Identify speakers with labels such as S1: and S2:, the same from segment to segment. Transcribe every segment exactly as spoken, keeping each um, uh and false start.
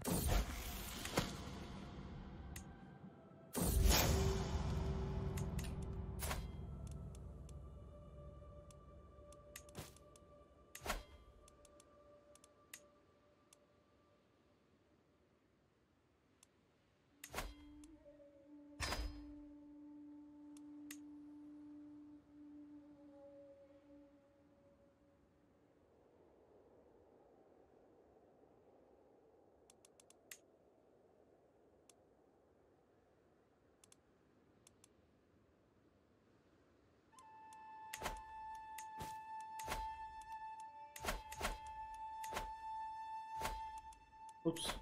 S1: Oops.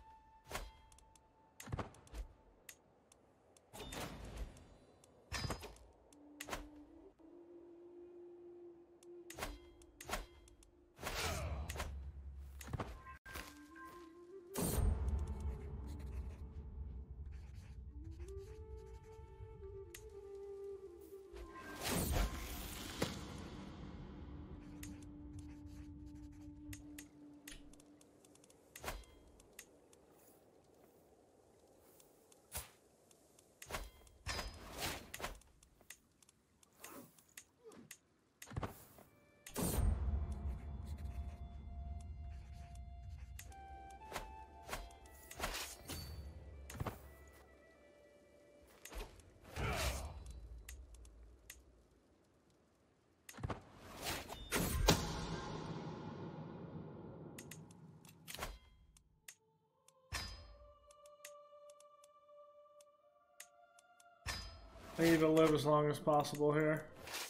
S1: I need to live as long as possible here.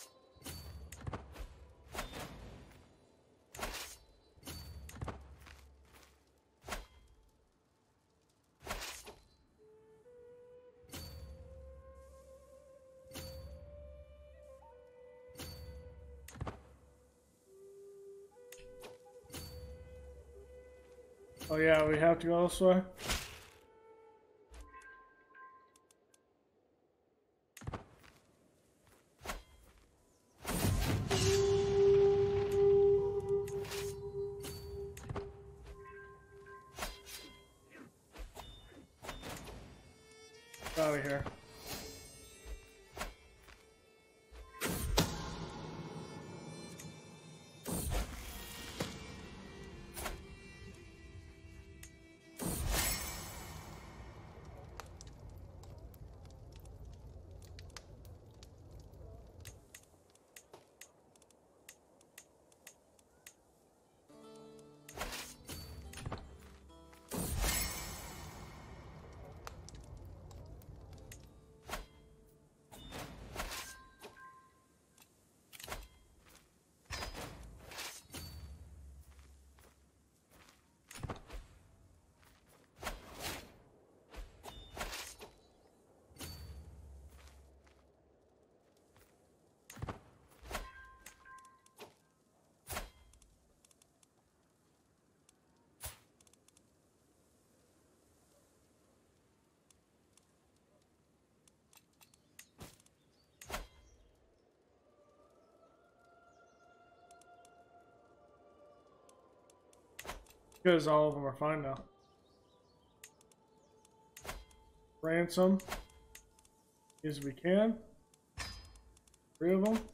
S1: Oh yeah, we have to go this way? Out of here. Because all of them are fine now. Ransom. As we can. Three of them.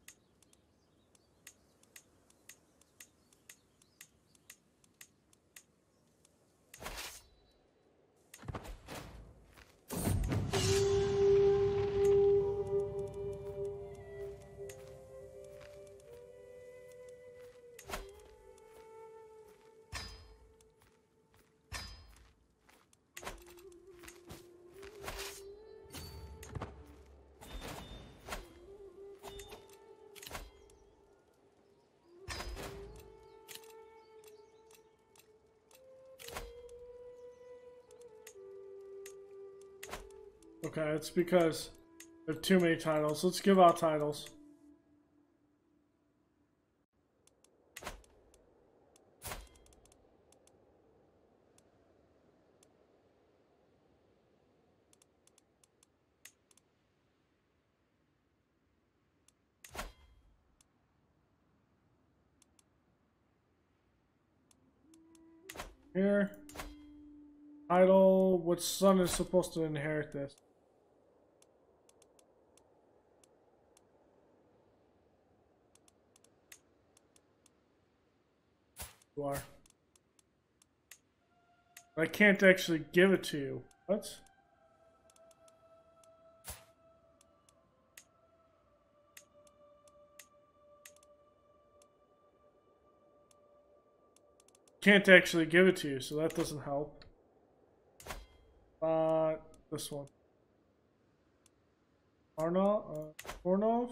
S1: Okay, it's because there are too many titles. Let's give out titles. Here. Title, which son is supposed to inherit this? You are. I can't actually give it to you. What? Can't actually give it to you, so that doesn't help. Uh, this one. Arnov? Uh, Ornov?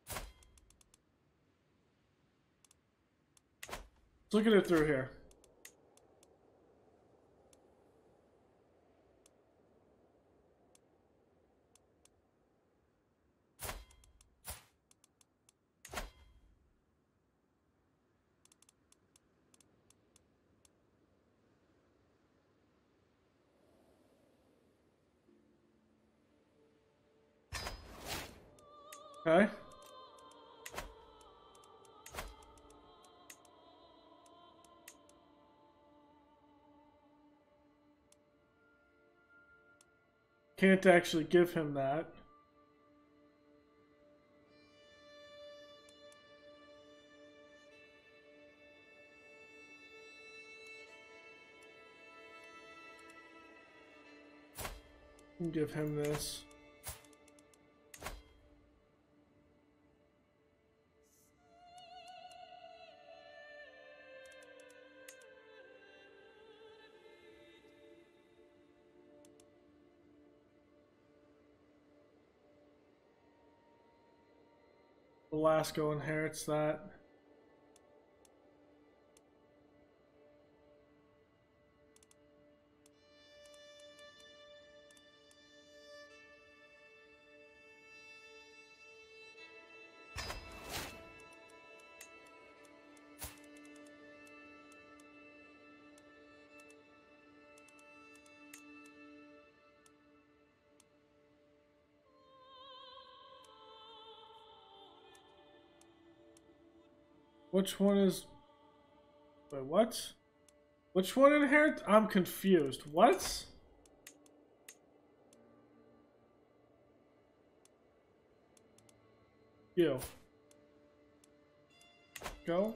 S1: Let's look at it through here. Okay. Can't actually give him that. Give him this. Velasco inherits that. Which one is... Wait, what? Which one inherit? I'm confused. What? You. Go.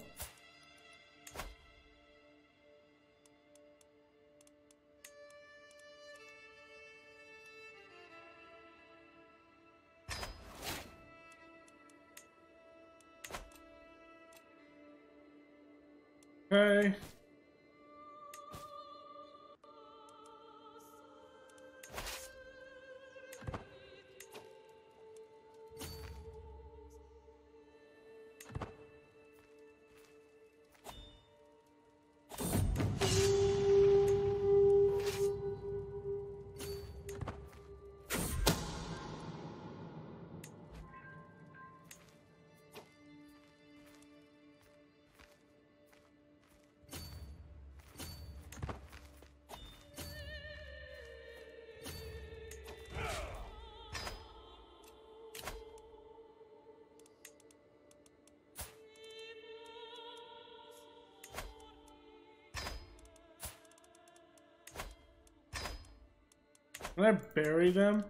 S1: Okay. Can I bury them?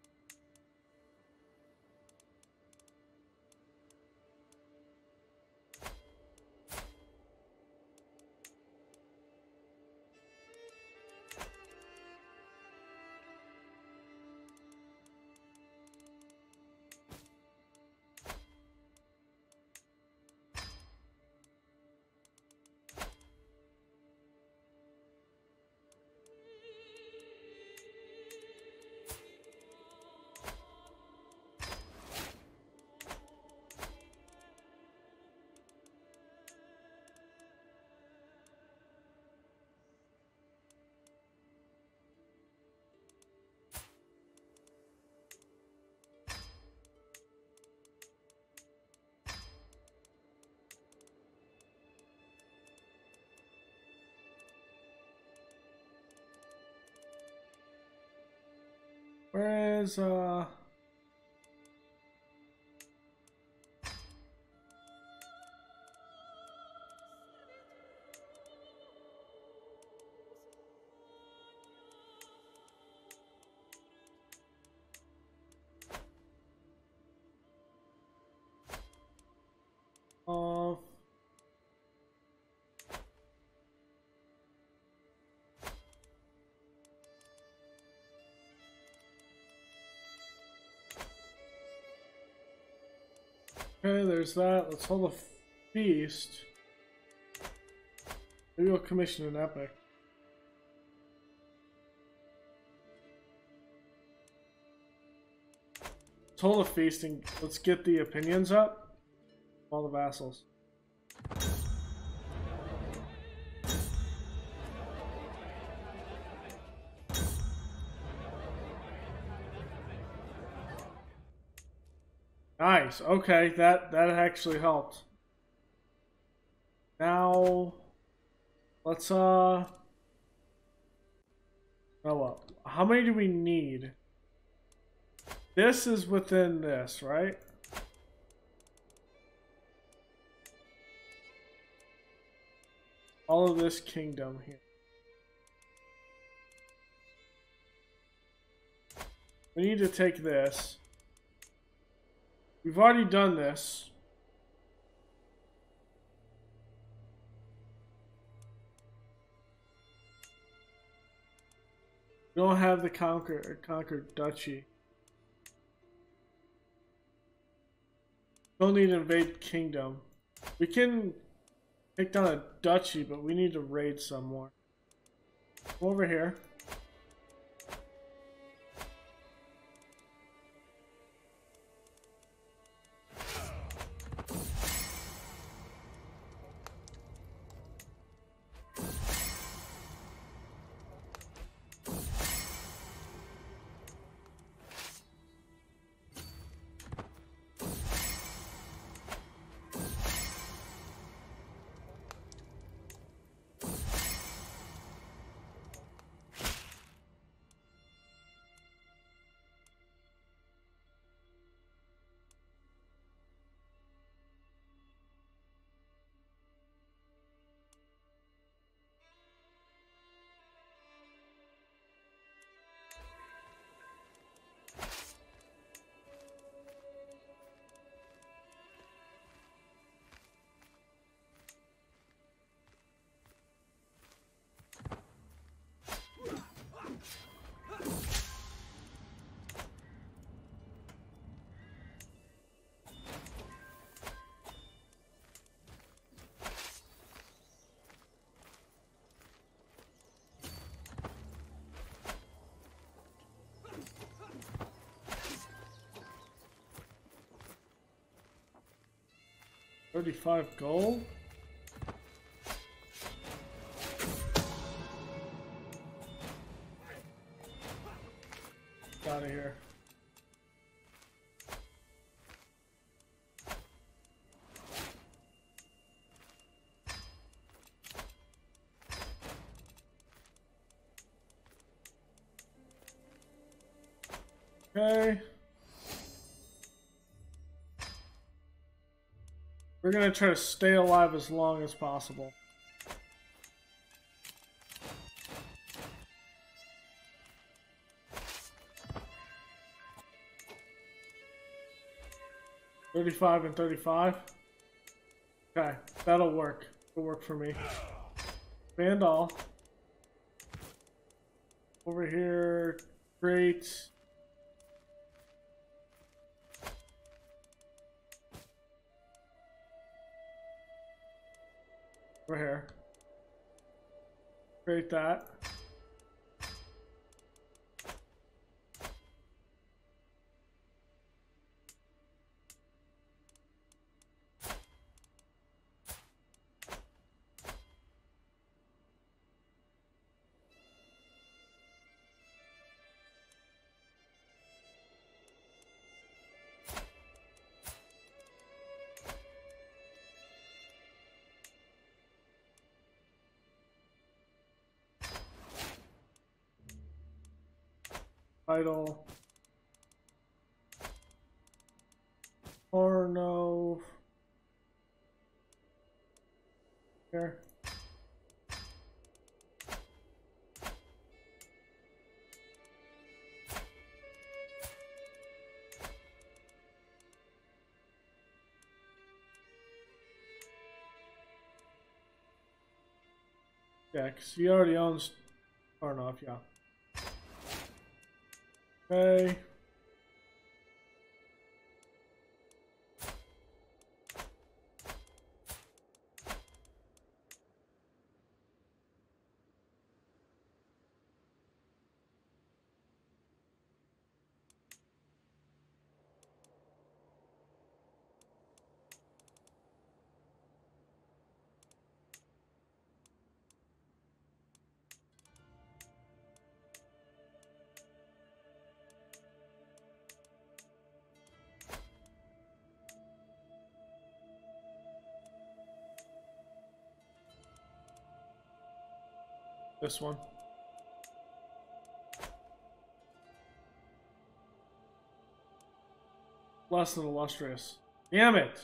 S1: Where is, uh... Okay, there's that. Let's hold a feast. Maybe we'll commission an epic. Let's hold a feast and let's get the opinions up. All the vassals. Nice. Okay, that that actually helped. Now, let's uh. Oh well. How many do we need? This is within this, right? All of this kingdom here. We need to take this. We've already done this. We don't have the conquer conquered duchy. Don't need to invade kingdom. We can take down a duchy, but we need to raid some more. Come over here. thirty-five gold? Get out of here. Okay. We're gonna try to stay alive as long as possible. thirty-five and thirty-five. Okay, that'll work. It'll work for me. Vandal. Over here. Great. Over here. Create that. Title. Or no. Here. Yeah, because he already owns Tarnov, yeah. Okay. This one. Less than illustrious. Damn it!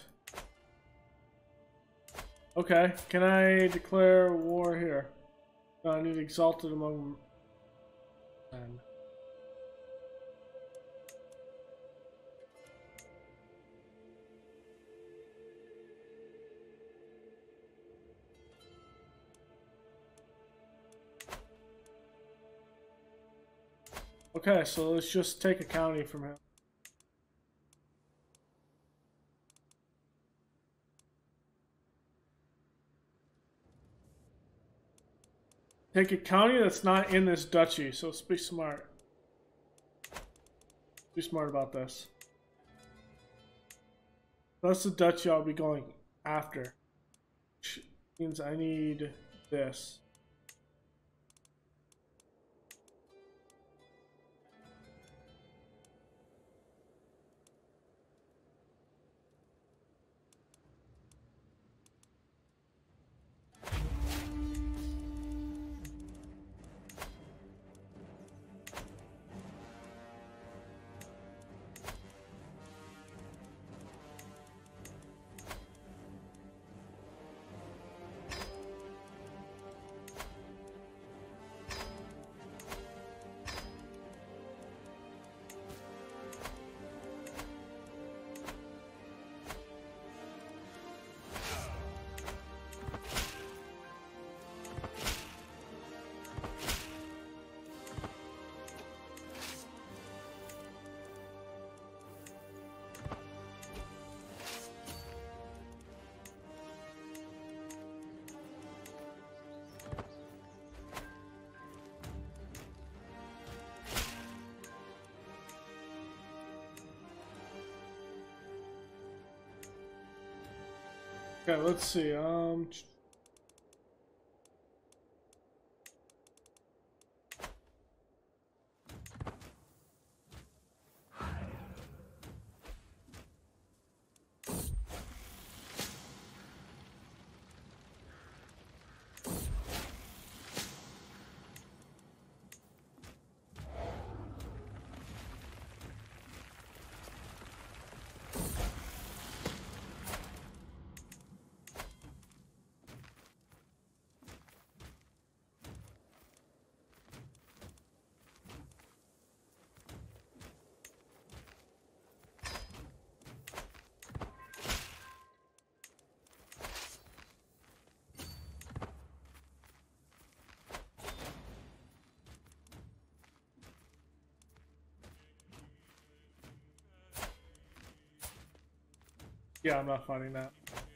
S1: Okay, can I declare war here? No, I need exalted among men. Okay, so let's just take a county from him. Take a county that's not in this duchy, so let's be smart. Be smart about this. That's the duchy I'll be going after. Which means I need this. Okay, let's see. Um. Yeah, I'm not fighting that.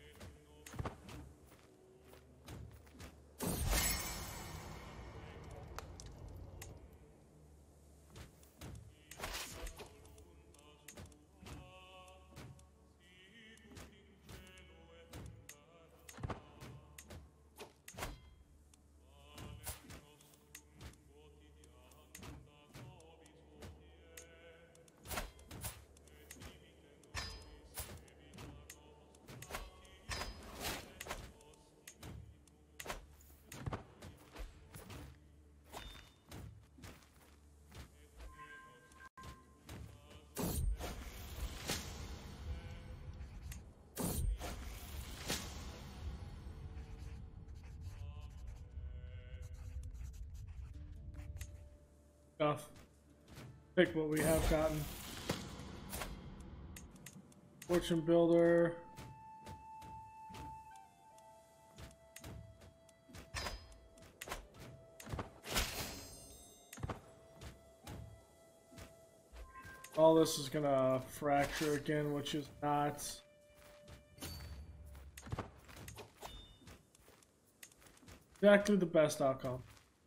S1: Stuff. Pick what we have gotten. Fortune builder. All this is gonna fracture again, which is not exactly the best outcome.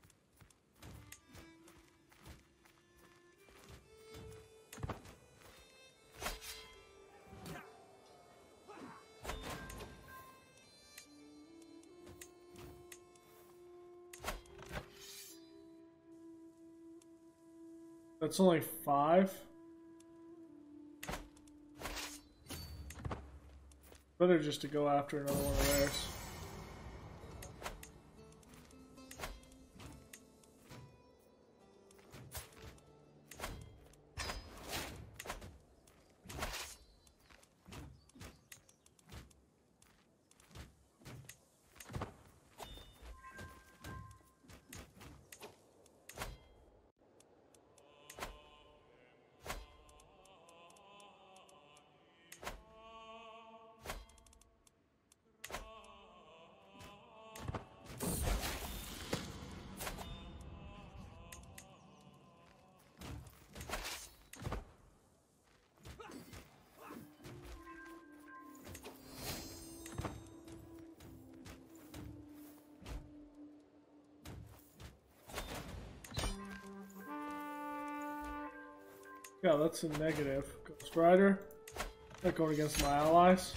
S1: That's only five. Better just to go after another one of theirs. Yeah, that's a negative. Ghost Rider. Not going against my allies.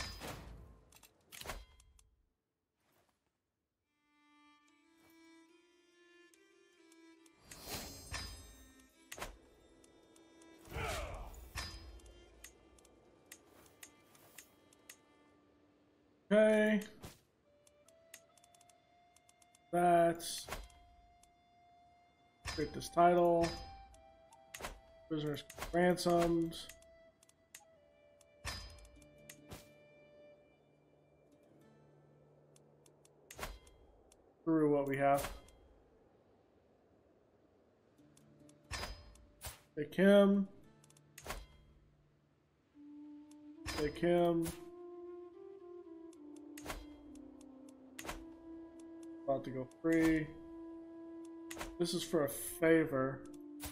S1: Okay. That's create this title. Prisoners ransomed. Through what we have. Take him. Take him. About to go free. This is for a favor.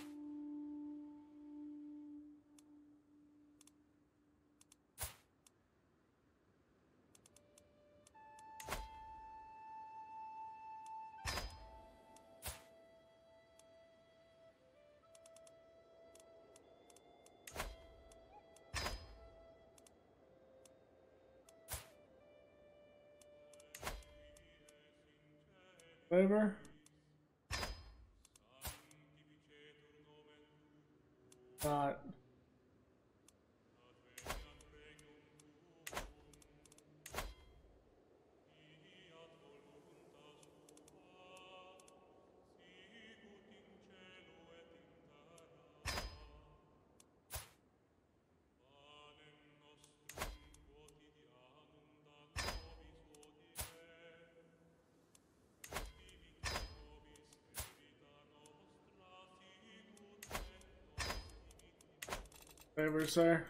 S1: Favor. Not. Favor, sir.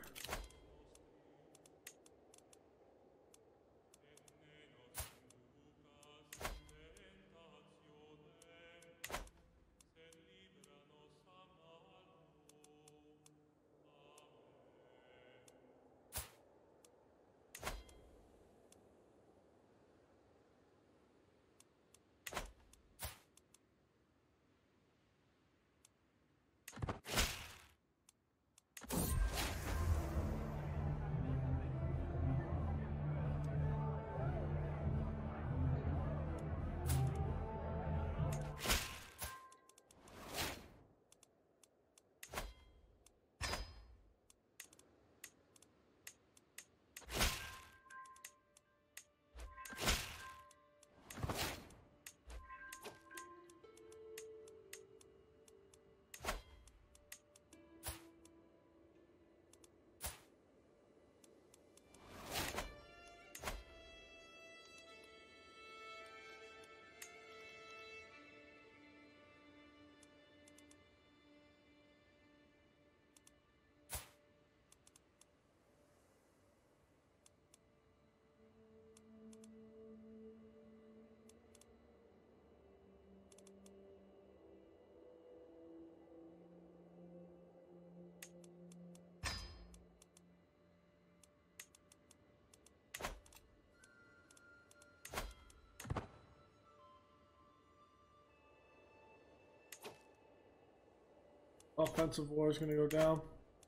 S1: Offensive war is going to go down.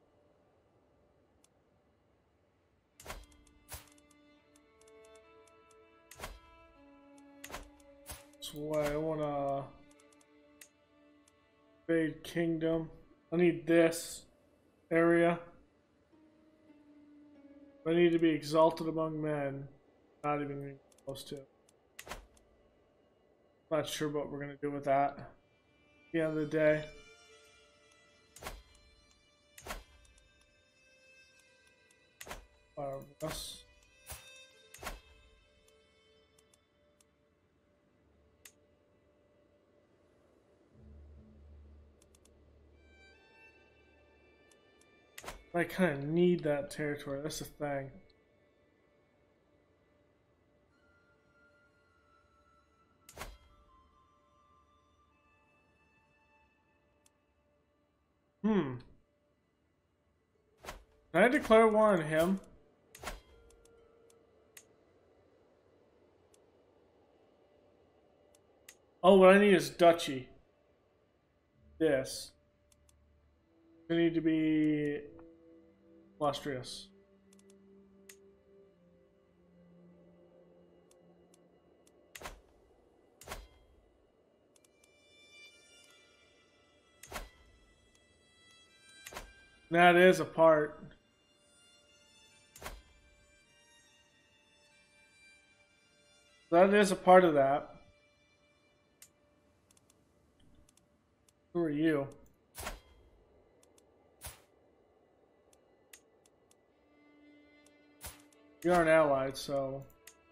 S1: That's why I want to invade kingdom. I need this area. I need to be exalted among men. Not even close to. Not sure what we're going to do with that. At the end of the day. Us. I kind of need that territory. That's the thing. Hmm. Can I declare war on him? Oh, what I need is duchy. This. We need to be illustrious. That is a part. That is a part of that. Who are you? You aren't allied, so...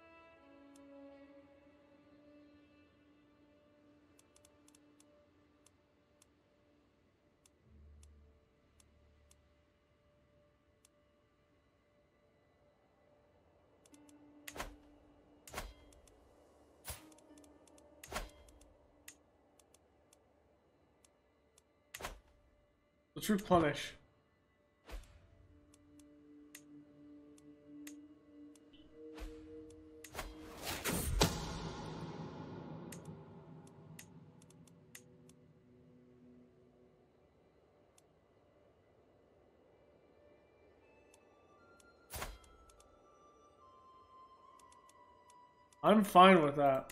S1: Let's replenish. I'm fine with that.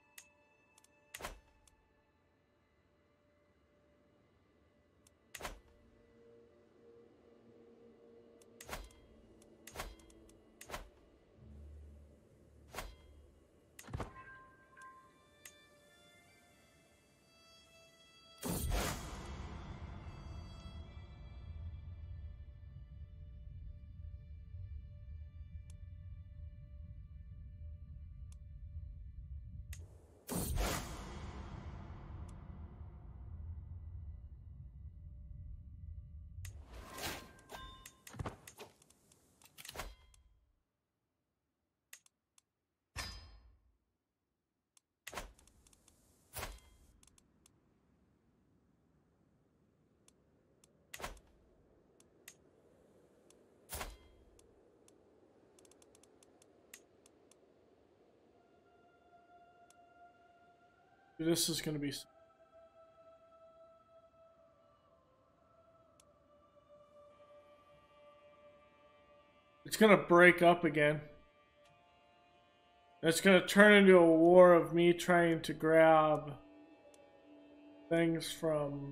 S1: This is going to be... It's going to break up again. It's going to turn into a war of me trying to grab things from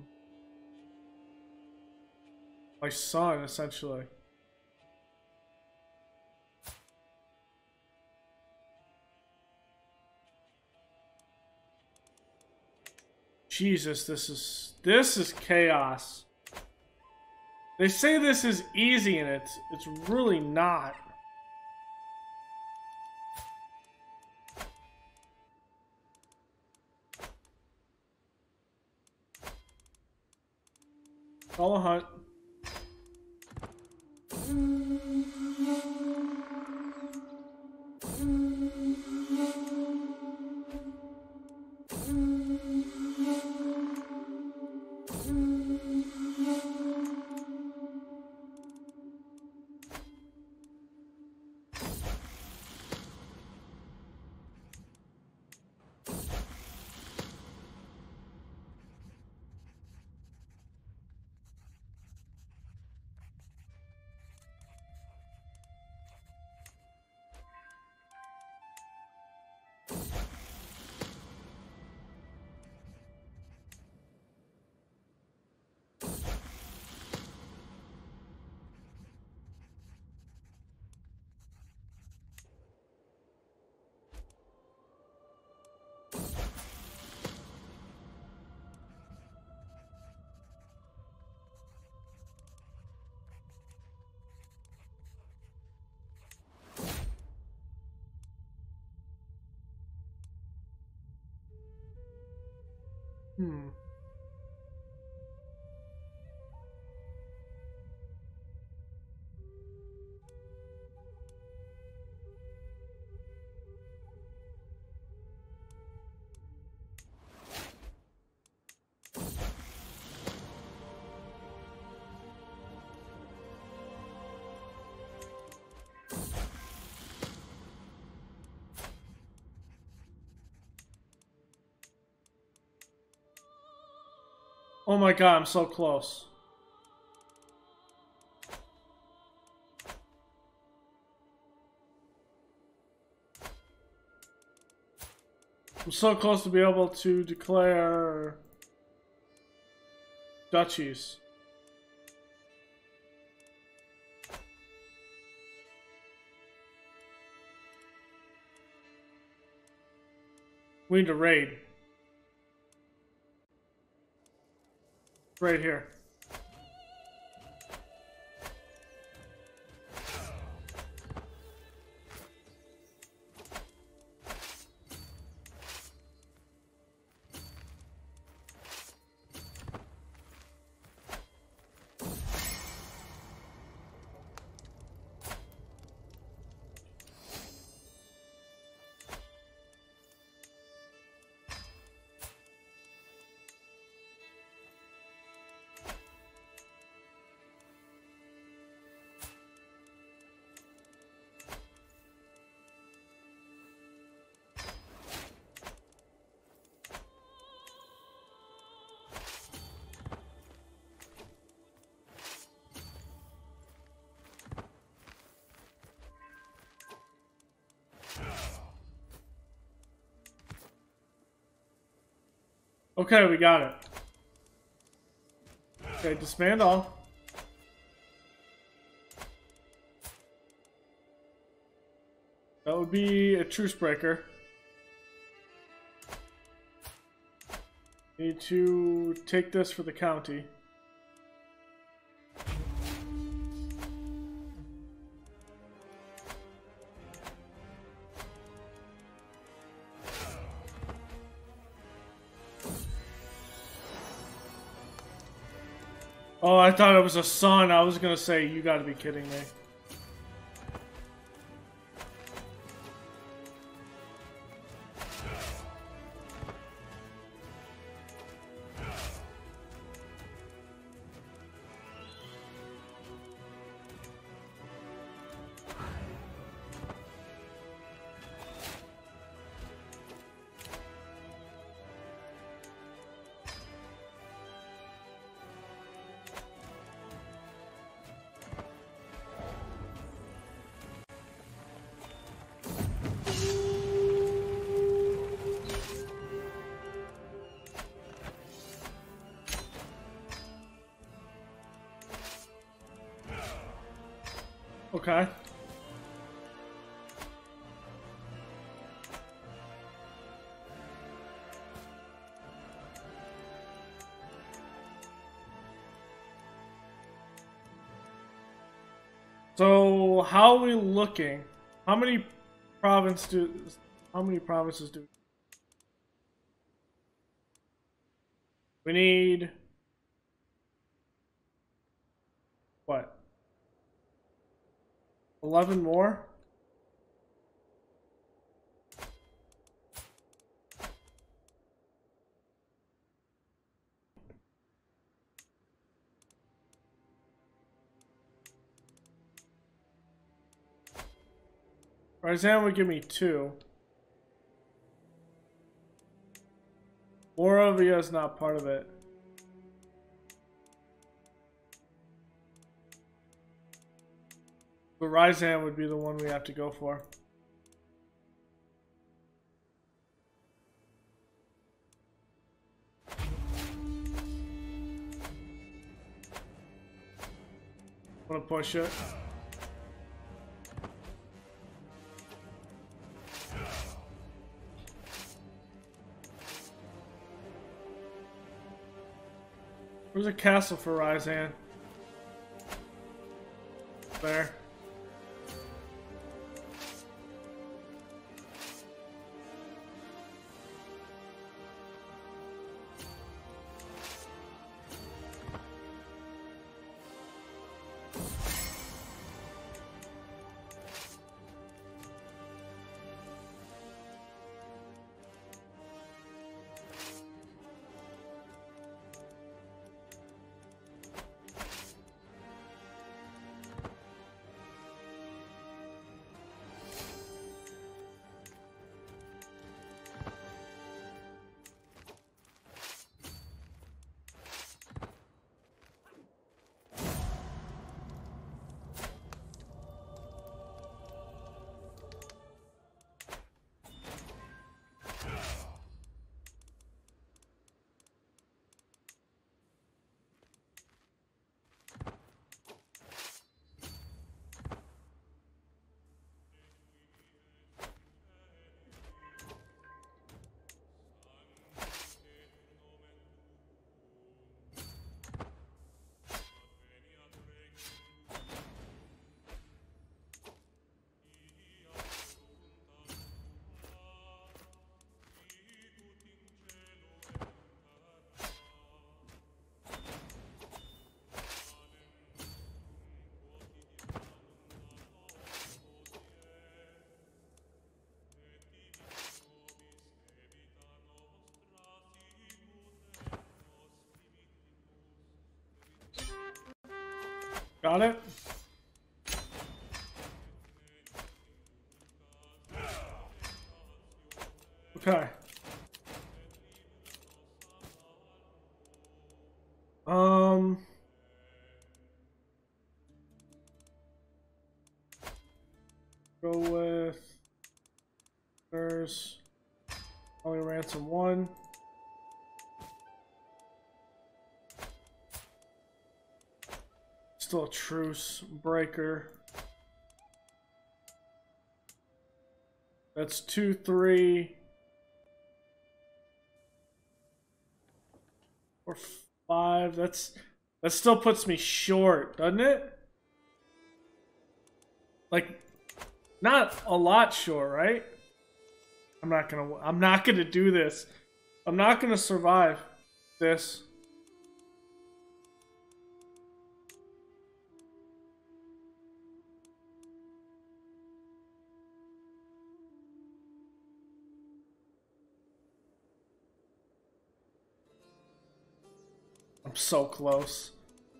S1: my son, essentially. Jesus, this is this is chaos. They say this is easy and it's it's really not. Call a hunt. Hmm. Oh my god, I'm so close. I'm so close to be able to declare duchies. We need to raid. Right here. Okay, we got it. Okay, disband all. That would be a truce breaker. Need to take this for the county. Oh, I thought it was a son. I was gonna say, you gotta be kidding me. Okay. So how are we looking? How many province do how many provinces do we need? What? eleven more? Ryzan would give me two. Moravia is not part of it. The Ryzan would be the one we have to go for. Want to push it? Where's a castle for Ryzan? There. Got it? Okay. Um... Go with... There's... Only ransom one. Still a truce breaker. That's two, three, four, five. That's that still puts me short, doesn't it? Like, not a lot short, right? I'm not gonna. I'm not gonna do this. I'm not gonna survive this. I'm so close.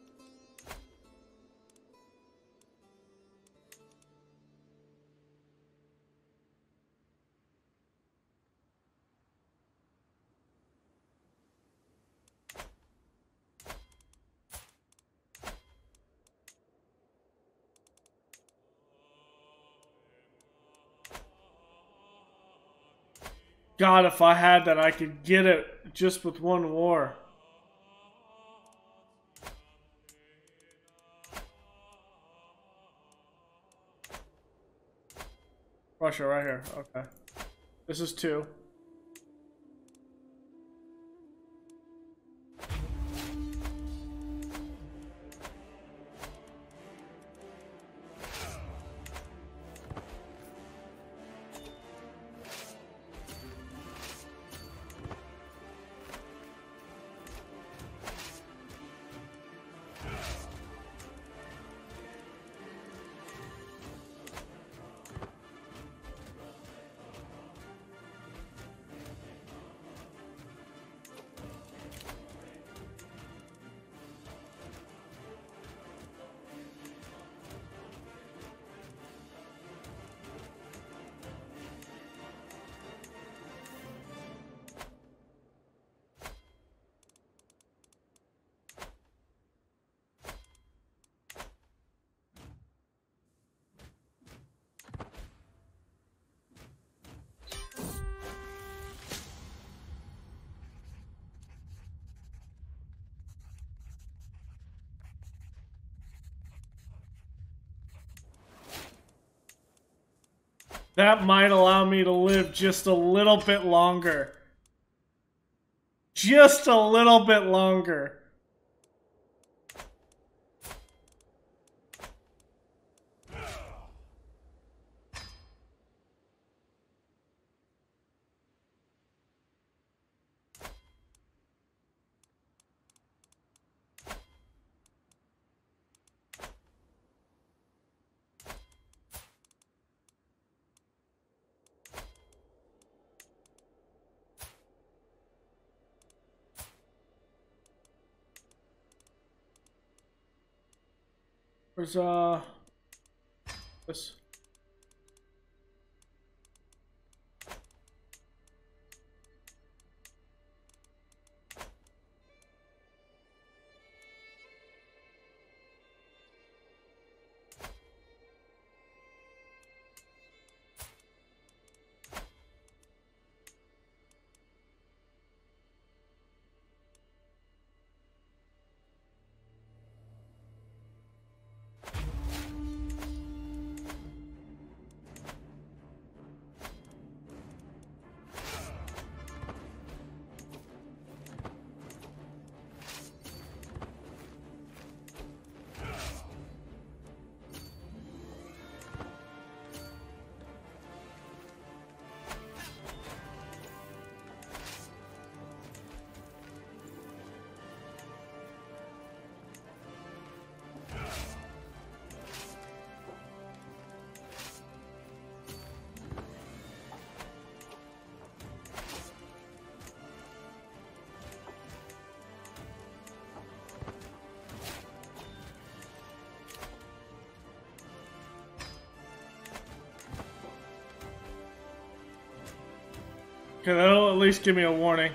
S1: God, if I had that, I could get it just with one war. Russia, right here. Okay. This is two. That might allow me to live just a little bit longer. Just a little bit longer. Where's, uh... this? Okay, that'll at least give me a warning.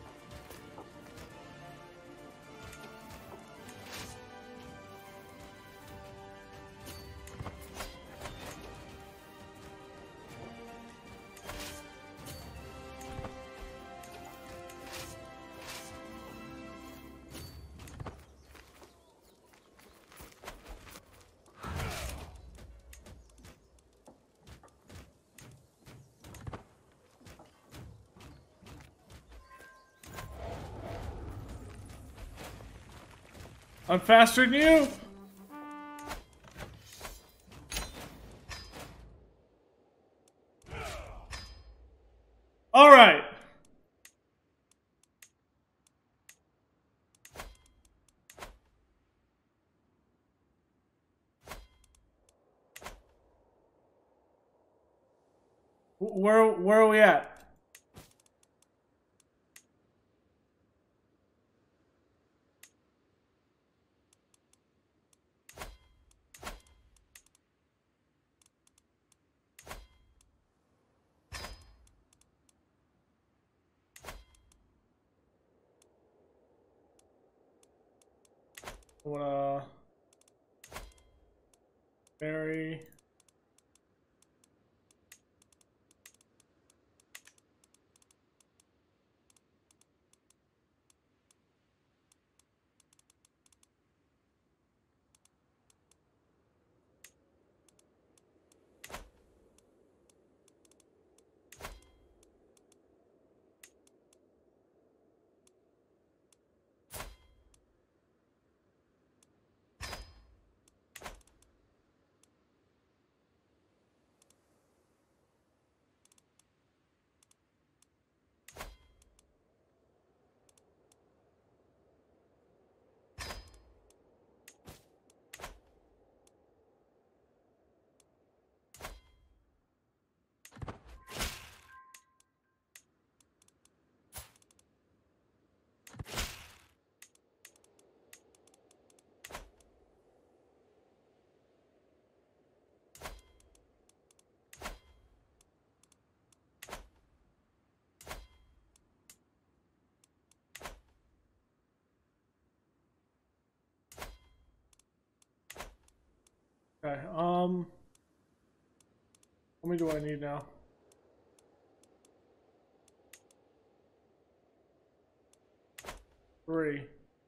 S1: I'm faster than you! Alright! Where, where are we at? I wanna bury. Okay, um... how many do I need now? Three.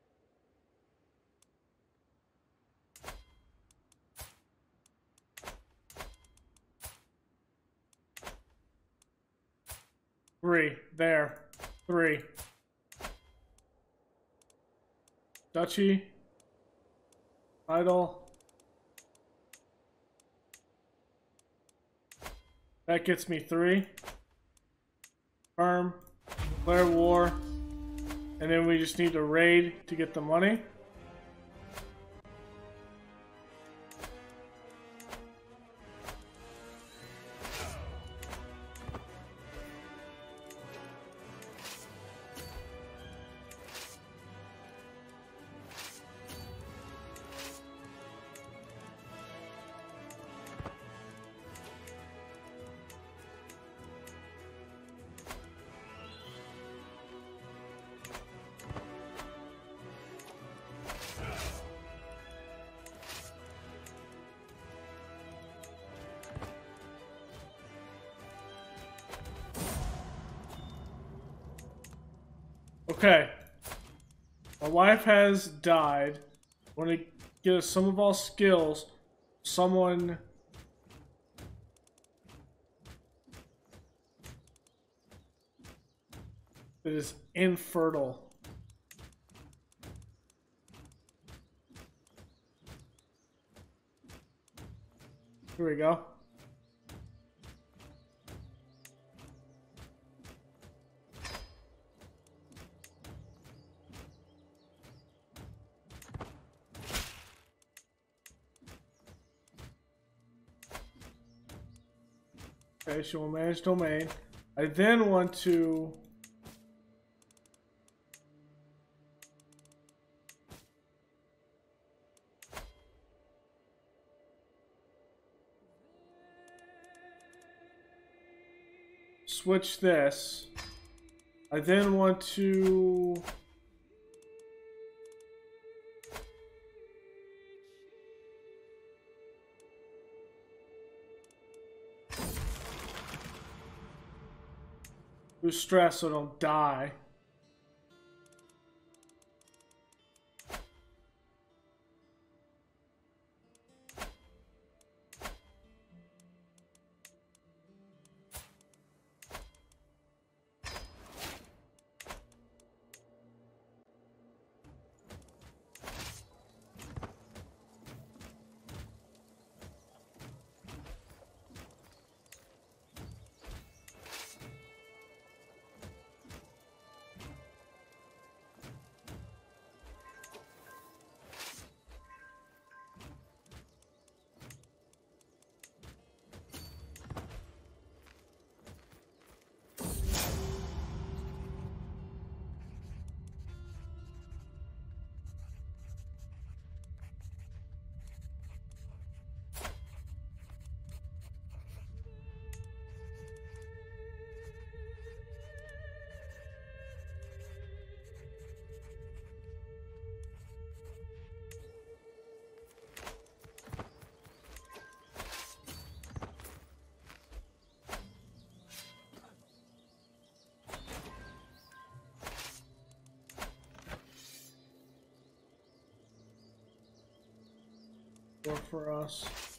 S1: Three. There. Three. Duchy. Idle. That gets me three. Firm. Declare war. And then we just need to raid to get the money. Okay. My wife has died. I want to get us some of our skills. Someone... that is infertile. Here we go. Okay, she will manage domain. I then want to switch this I then want to do stress so I don't die. Work for us.